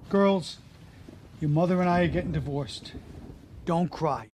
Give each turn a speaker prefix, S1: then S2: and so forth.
S1: Girls, your mother and I are getting divorced. Don't cry.